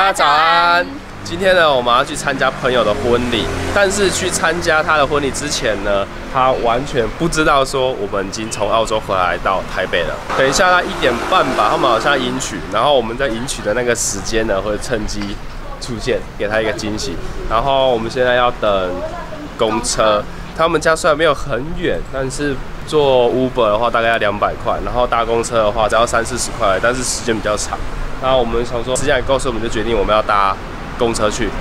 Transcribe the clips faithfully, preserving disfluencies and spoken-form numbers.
大家早安。今天呢，我们要去参加朋友的婚礼，但是去参加他的婚礼之前呢，他完全不知道说我们已经从澳洲回来到台北了。等一下他一点半吧，他们好像迎娶，然后我们在迎娶的那个时间呢，会趁机出现，给他一个惊喜。然后我们现在要等公车，他们家虽然没有很远，但是坐 Uber 的话大概要两百块，然后搭公车的话只要三四十块，但是时间比较长。然后我们想说时间也够，所以我们就决定我们要搭公车去。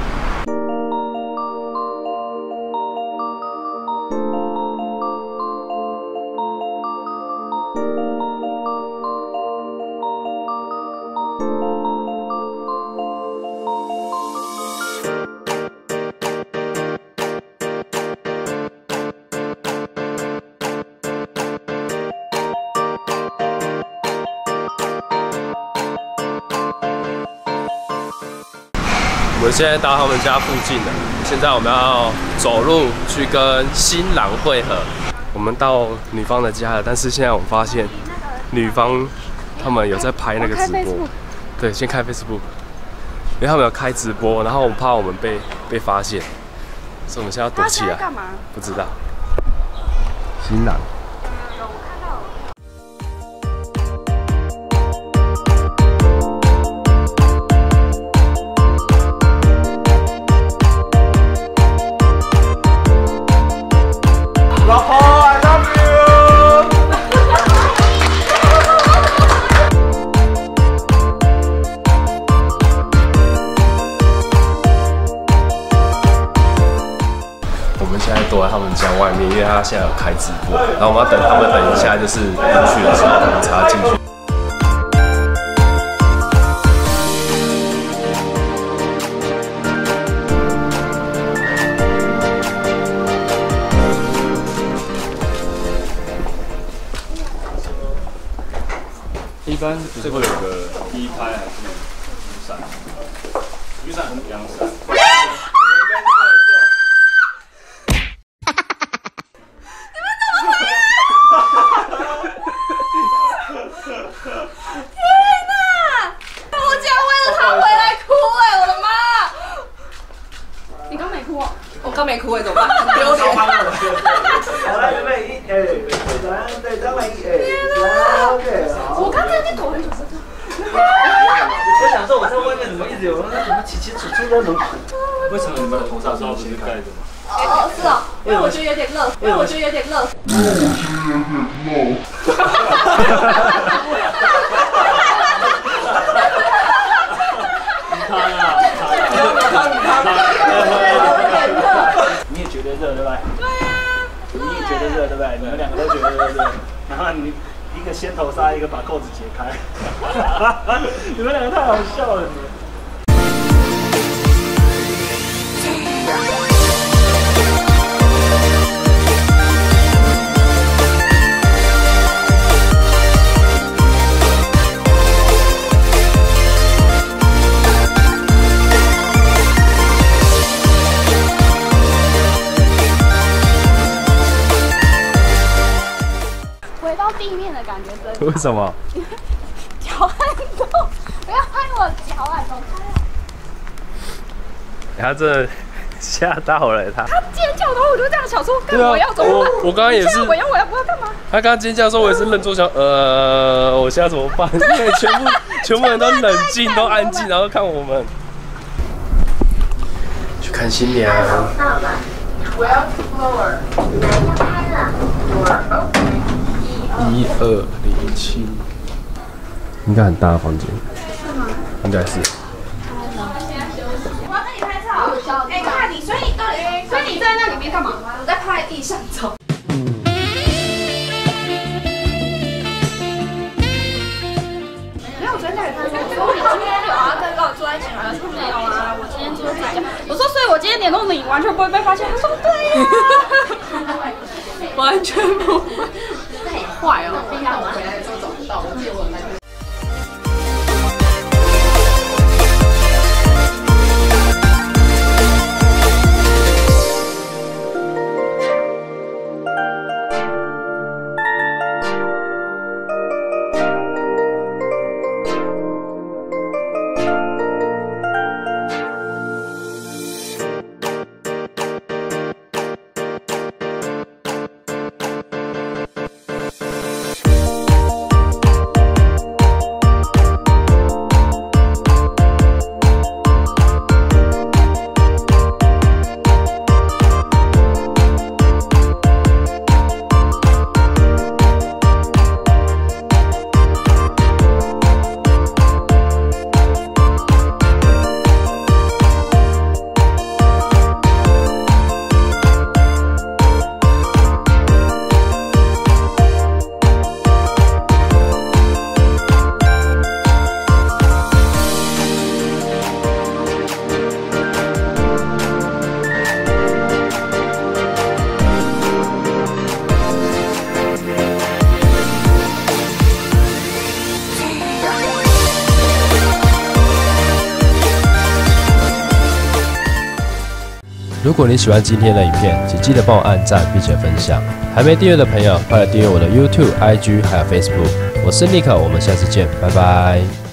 我们现在到他们家附近了，现在我们要走路去跟新郎会合。我们到女方的家了，但是现在我们发现女方他们有在拍那个直播，对，先开 Facebook， 因为他们有开直播，然后我们怕我们被被发现，所以我们现在要躲起来。 干嘛？ 不知道。新郎。躲在他们家外面，因为他现在有开直播，然后我们要等他们等一下就是进去的时候，我们才要进去。 一般这会有个一拍还是雨伞？雨伞和阳伞。 刚没哭哎，怎么办？很丢脸。 好来，准备一、二、三，对，再来一、二、三 ，OK。 我刚才在抖很久， 我想说我在外面怎么一直有那什么起起楚楚那种。 为什么你们的头上是不是盖着吗？ 哦，是哦，因为我觉得有点热，因为我觉得有点热。 他啊，你也觉得热对吧？对呀。你也觉得热对不对？你们两个都觉得热对不对？然后你一个掀头纱，一个把扣子解开，你们两个太好笑了。 地面的感觉真为什么？ 脚很痛，不要拍我脚啊！走开啊！ 他真的吓到了他。 他尖叫，然后我就这样想说，干我要怎么办？ 我我刚刚也是， 我要我要我要干嘛？ 他刚刚尖叫的时候，我也是愣住想，呃，我现在怎么办？因为全部全部人都冷静，都安静，然后看我们去看新娘。 我要 floor， 一二零七，应该很大的房间， 是吗？ 应该是。 我要跟你拍照。哎，看你，所以你，所以你在那里面干嘛？我在拍地上照。没有，我昨天在跟他说，我说你今天有啊，跟我坐在一起吗？他说没有啊，我今天坐自己家。我说，所以我今天联络你完全不会被发现。他说对呀，完全不会。坏哦！平常我回来的时候找不到，我记得我那个。 如果你喜欢今天的影片，请记得帮我按赞并且分享。还没订阅的朋友，快来订阅我的 YouTube、I G 还有 Facebook。我是 Nick，我们下次见，拜拜。